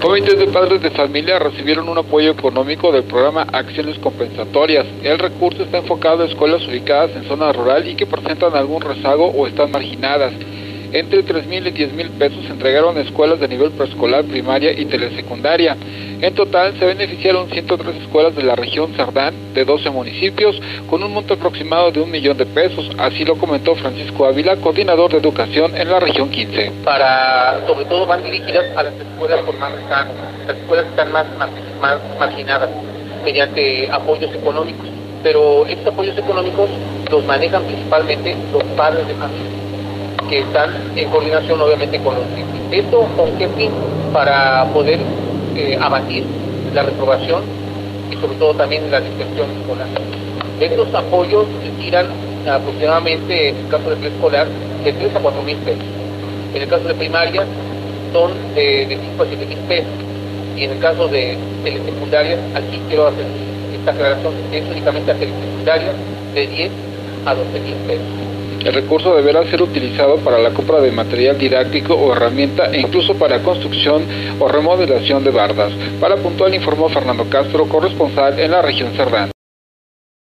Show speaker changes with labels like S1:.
S1: Comités de padres de familia recibieron un apoyo económico del programa Acciones Compensatorias. El recurso está enfocado a escuelas ubicadas en zona rural y que presentan algún rezago o están marginadas. Entre 3,000 y 10,000 pesos se entregaron a escuelas de nivel preescolar, primaria y telesecundaria. En total se beneficiaron 103 escuelas de la región Cerdán, de 12 municipios, con un monto aproximado de 1 millón de pesos. Así lo comentó Francisco Ávila, coordinador de educación en la región 15.
S2: Sobre todo van dirigidas a las escuelas con más rezagos, las escuelas que están más marginadas, mediante apoyos económicos. Pero estos apoyos económicos los manejan principalmente los padres de familia, que están en coordinación obviamente con los CIFIs. ¿Esto con qué fin? Para poder abatir la reprobación y sobre todo también la deserción escolar. Estos apoyos giran aproximadamente, en el caso de preescolar, de 3 a 4,000 pesos. En el caso de primaria son de 5 a 7,000 pesos. Y en el caso de telesecundarias, aquí quiero hacer esta aclaración, es únicamente a telesecundarias de 10 a 12,000 pesos.
S1: El recurso deberá ser utilizado para la compra de material didáctico o herramienta e incluso para construcción o remodelación de bardas. Para Puntual informó Fernando Castro, corresponsal en la región Cerdán.